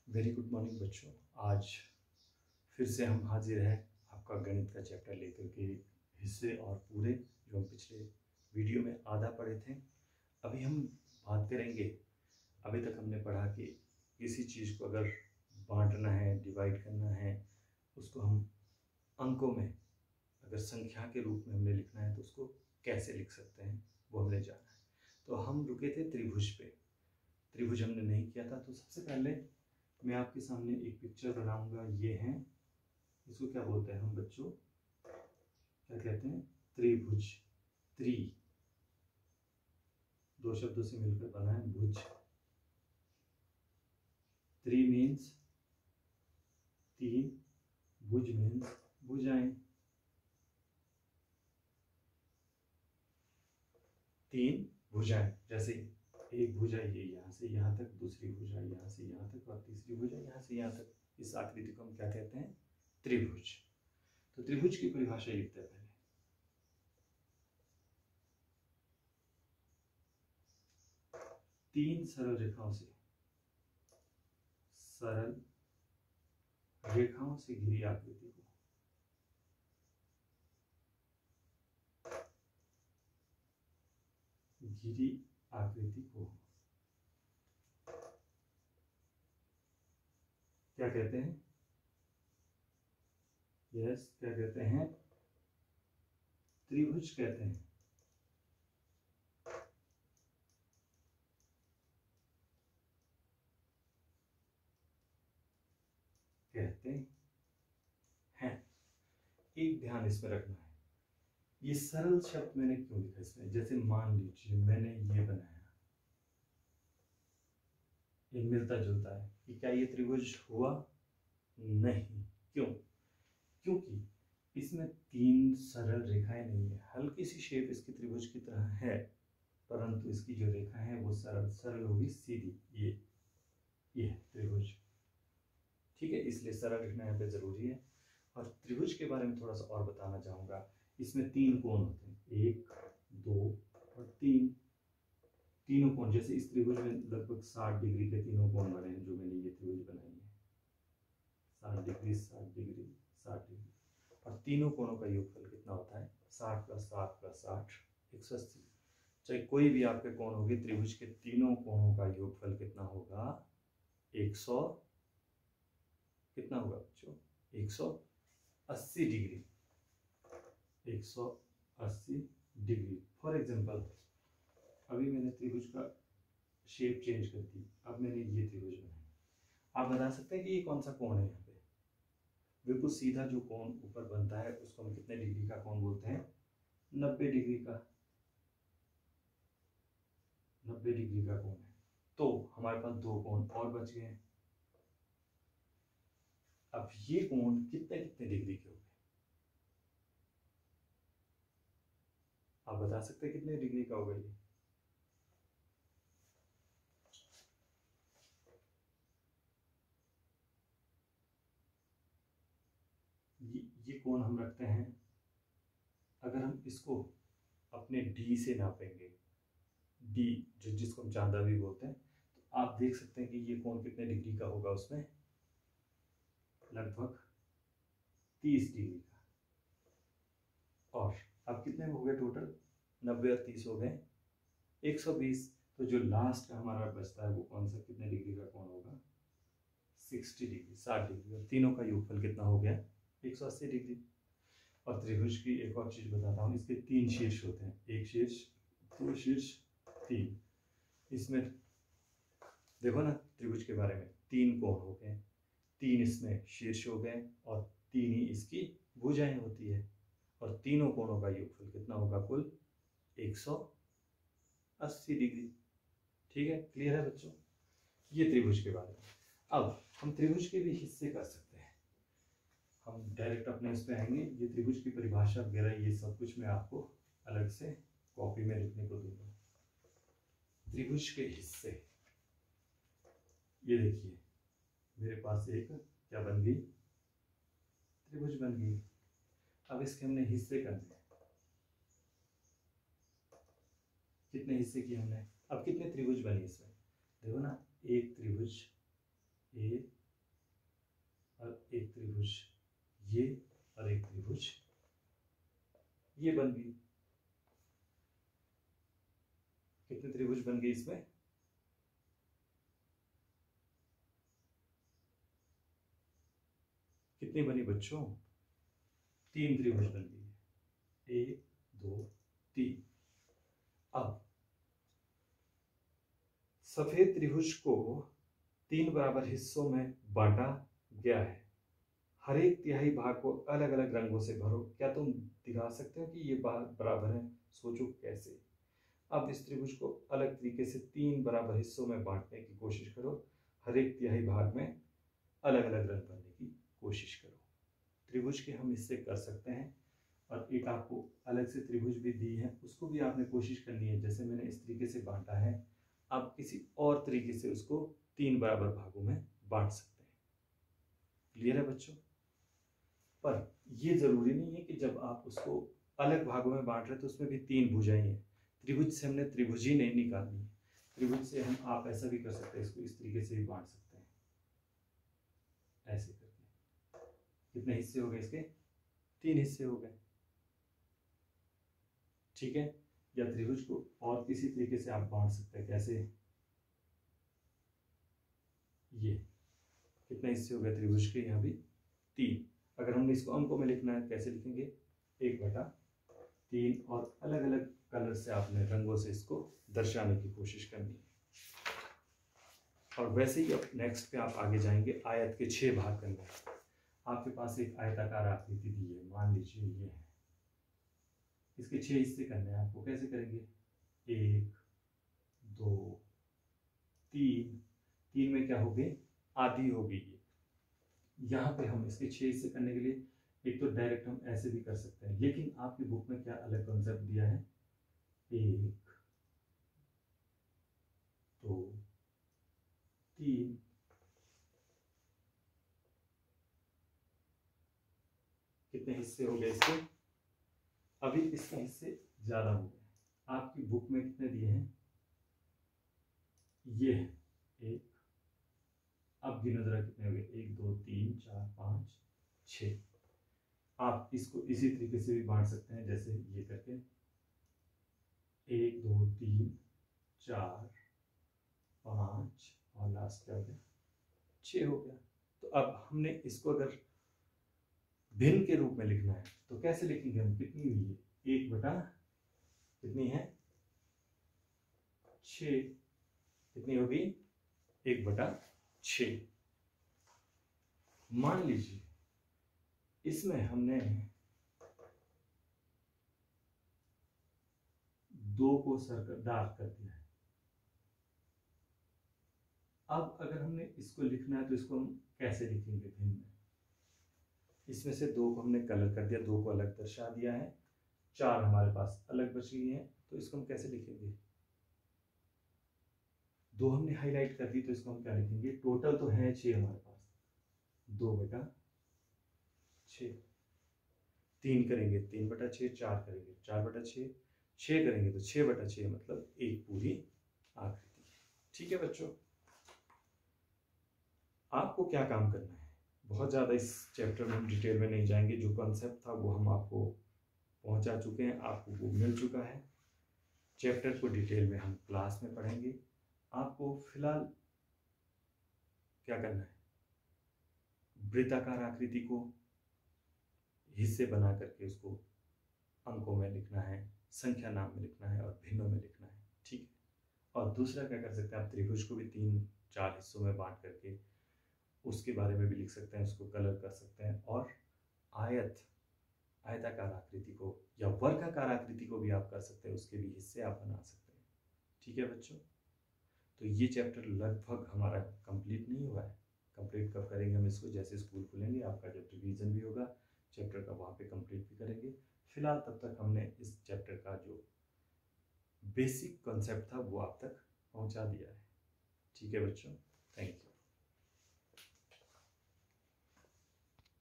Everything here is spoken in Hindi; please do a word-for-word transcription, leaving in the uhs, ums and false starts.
वेरी गुड मॉर्निंग बच्चों। आज फिर से हम हाजिर हैं आपका गणित का चैप्टर लेकर के हिस्से और पूरे जो हम पिछले वीडियो में आधा पढ़े थे। अभी हम बात करेंगे। अभी तक हमने पढ़ा कि किसी चीज़ को अगर बांटना है, डिवाइड करना है, उसको हम अंकों में अगर संख्या के रूप में हमने लिखना है तो उसको कैसे लिख सकते हैं, वो हमने जाना है। तो हम रुके थे त्रिभुज पे। त्रिभुज हमने नहीं किया था। तो सबसे पहले मैं आपके सामने एक पिक्चर बनाऊंगा। ये है, इसको क्या बोलते हैं हम बच्चों, क्या कहते हैं? त्रिभुज। त्रि दो शब्दों से मिलकर बना है भुज। त्रि मीन्स तीन, भुज मीन्स भुजाएं। तीन भुजाएं, जैसे एक भुजा ये यहाँ से यहाँ तक, दूसरी भुजा यहाँ से यहाँ तक और तीसरी भुजा यहाँ से यहाँ तक। इस आकृति को हम क्या कहते हैं? त्रिभुज। तो त्रिभुज की परिभाषा लिखते हैं पहले। तीन सरल रेखाओं से सरल रेखाओं से घिरी आकृति को घिरी आकृति को क्या कहते हैं? यस, क्या कहते हैं? त्रिभुज कहते हैं। कहते हैं। एक ध्यान इसमें रखना है, ये सरल शब्द मैंने क्यों लिखा इसमें? जैसे मान लीजिए मैंने ये बनाया, ये मिलता जुलता है, कि क्या ये त्रिभुज हुआ? नहीं। क्यों? क्योंकि इसमें तीन सरल रेखाएं नहीं है। हल्की सी शेप इसकी त्रिभुज की तरह है, परंतु इसकी जो रेखा है वो सरल सरल होगी, सीधी। ये ये है त्रिभुज। ठीक है, इसलिए सरल लिखना यहाँ पे जरूरी है। और त्रिभुज के बारे में थोड़ा सा और बताना चाहूंगा। इसमें तीन कोण होते हैं, एक, दो और तीन। तीनों कोण, जैसे इस त्रिभुज में लगभग साठ डिग्री के तीनों कोण बने हैं। जो मैंने ये त्रिभुज बनाई है, साठ डिग्री, साठ डिग्री, साठ डिग्री। और तीनों कोणों का योगफल कितना होता है? साठ प्लस साठ प्लस साठ, एक सौ अस्सी। चाहे कोई भी आपके कोण होगी, त्रिभुज के तीनों कोणों का योगफल कितना होगा? एक सौ कितना होगा बच्चों? एक सौ अस्सी डिग्री। एक सौ अस्सी डिग्री। फॉर एग्जाम्पल, अभी मैंने त्रिभुज का शेप चेंज कर दी। अब मैंने ये त्रिभुज बनाया। आप बता सकते हैं कि ये कौन सा कोण है? यहाँ पे बिल्कुल सीधा जो कोण ऊपर बनता है उसको हम कितने डिग्री का कोण बोलते हैं? नब्बे डिग्री का। नब्बे डिग्री का कोण है। तो हमारे पास दो कोण और बच गए हैं। अब ये कोण कितने कितने डिग्री के हो गए? आप बता सकते हैं कितने डिग्री का होगा ये? ये ये कोण हम रखते हैं, अगर हम इसको अपने डी से नापेंगे, डी जो जिसको हम चांदा भी बोलते हैं, तो आप देख सकते हैं कि ये कोण कितने डिग्री का होगा? उसमें लगभग तीस डिग्री का। और अब कितने हो गए टोटल? नब्बे और तीस हो गए एक सौ बीस। तो जो लास्ट का हमारा बचता है वो कौन सा, कितने डिग्री का कोण होगा? साठ डिग्री, साठ डिग्री। और तीनों का योगफल कितना हो गया? एक सौ अस्सी डिग्री। और त्रिभुज की एक और चीज बताता हूँ, इसके तीन शीर्ष होते हैं, एक शीर्ष, दो शीर्ष, तीन। इसमें देखो ना त्रिभुज के बारे में, तीन कोण हो गए, तीन इसमें शीर्ष हो गए और तीन ही इसकी भुजाएं होती है। और तीनों कोणों का योगफल कितना होगा? कुल एक सौ अस्सी डिग्री। ठीक है, क्लियर है बच्चों? ये त्रिभुज के बारे में। अब हम त्रिभुज के भी हिस्से कर सकते हैं। हम डायरेक्ट अपने इस पे आएंगे। ये त्रिभुज की परिभाषा वगैरह ये सब कुछ मैं आपको अलग से कॉपी में लिखने को दूंगा। त्रिभुज के हिस्से, ये देखिए मेरे पास एक क्या बन गई? त्रिभुज बन गई। अब इसके हमने हिस्से करने हैं। कितने हिस्से किए हमने? अब कितने त्रिभुज बने इसमें? देखो ना, एक त्रिभुज ए एक त्रिभुज ये और एक त्रिभुज ये बन गई। कितने त्रिभुज बन गए इसमें? कितनी बनी बच्चों? तीन त्रिभुज बन गई, एक दो तीन। अब सफेद त्रिभुज को तीन बराबर हिस्सों में बांटा गया है। हर एक तिहाई भाग को अलग अलग रंगों से भरो। क्या तुम दिखा सकते हो कि ये भाग बराबर है? सोचो कैसे। अब इस त्रिभुज को अलग तरीके से तीन बराबर हिस्सों में बांटने की कोशिश करो। हर एक तिहाई भाग में अलग अलग रंग भरने की कोशिश करो। त्रिभुज के हम हिस्से कर सकते हैं, और एक आपको अलग से त्रिभुज भी दी है, उसको भी आपने कोशिश करनी है। जैसे मैंने इस तरीके से बांटा है, आप किसी और तरीके से उसको तीन बराबर भागों में बांट सकते हैं। क्लियर है बच्चों? पर ये जरूरी नहीं है कि जब आप उसको अलग भागों में बांट रहे हैं तो उसमें भी तीन भुजाएं हैं। त्रिभुज से हमने त्रिभुज ही नहीं निकालनी है। त्रिभुज से हम आप ऐसा भी कर सकते हैं, इसको इस तरीके से भी बांट सकते हैं, ऐसे करके। कितने हिस्से हो गए इसके? तीन हिस्से हो गए। ठीक है। या त्रिभुज को और किसी तरीके से आप बांट सकते हैं। कैसे? ये कितने हिस्से हो गए त्रिभुज के? यहाँ भी तीन। अगर हमने इसको अंकों में लिखना है, कैसे लिखेंगे? एक बटा तीन, और अलग अलग कलर से आपने रंगों से इसको दर्शाने की कोशिश करनी है। और वैसे ही अब नेक्स्ट पे आप आगे जाएंगे आयत के छह भाग करने। आपके पास एक आयताकार आकृति दी है, मान लीजिए ये है, इसके छह हिस्से करने हैं आपको। कैसे करेंगे? एक दो तीन, तीन में क्या हो गए? आधी हो गई ये। यहाँ पे हम इसके छह हिस्से करने के लिए एक तो डायरेक्ट हम ऐसे भी कर सकते हैं, लेकिन आपकी बुक में क्या अलग कॉन्सेप्ट दिया है? एक दो तीन, कितने हिस्से हो गए इसके? अभी इसके हिस्से ज्यादा हो गए। आपकी बुक में कितने दिए हैं? ये है एक। अब गिनो जरा कितने हो गए? एक दो तीन चार पाँच छः। आप इसको इसी तरीके से भी बांट सकते हैं, जैसे ये करके एक दो तीन चार पाँच और लास्ट क्या हो गया? छः हो गया। तो अब हमने इसको अगर भिन्न के रूप में लिखना है तो कैसे लिखेंगे हम? कितनी हुई है? एक बटा कितनी है? छः। कितनी होगी? एक बटा छः। मान लीजिए इसमें हमने दो को सर्कल डार्क कर दिया है। अब अगर हमने इसको लिखना है तो इसको हम कैसे लिखेंगे भिन्न में? इसमें से दो को हमने कलर कर दिया, दो को अलग दर्शा दिया है, चार हमारे पास अलग बच गई है, तो इसको हम कैसे लिखेंगे? दो हमने हाईलाइट कर दी, तो इसको हम क्या लिखेंगे? टोटल तो है छह हमारे पास, दो बटा छः। तीन करेंगे तीन बटा छः, चार करेंगे चार बटा छः, छः करेंगे तो छः बटा छः, मतलब एक पूरी आकृति। ठीक है बच्चों, आपको क्या काम करना है? बहुत ज़्यादा इस चैप्टर में हम डिटेल में नहीं जाएंगे। जो कॉन्सेप्ट था वो हम आपको पहुंचा चुके हैं, आपको वो मिल चुका है। चैप्टर को डिटेल में हम क्लास में पढ़ेंगे। आपको फिलहाल क्या करना है? वृत्ताकार आकृति को हिस्से बना करके उसको अंकों में लिखना है, संख्या नाम में लिखना है और भिन्नों में लिखना है। ठीक है। और दूसरा क्या कर सकते हैं आप? त्रिभुज को भी तीन चार हिस्सों में बांट करके उसके बारे में भी लिख सकते हैं, उसको कलर कर सकते हैं। और आयत आयताकार आकृति को या वर्गाकार आकृति को भी आप कर सकते हैं, उसके भी हिस्से आप बना सकते हैं। ठीक है बच्चों, तो ये चैप्टर लगभग हमारा कंप्लीट नहीं हुआ है। कंप्लीट कब करेंगे हम इसको? जैसे स्कूल खुलेंगे, आपका जब रिवीजन भी होगा चैप्टर का, वहाँ पे कंप्लीट भी करेंगे। फिलहाल तब तक हमने इस चैप्टर का जो बेसिक कॉन्सेप्ट था वो आप तक पहुँचा दिया है। ठीक है बच्चों, थैंक यू।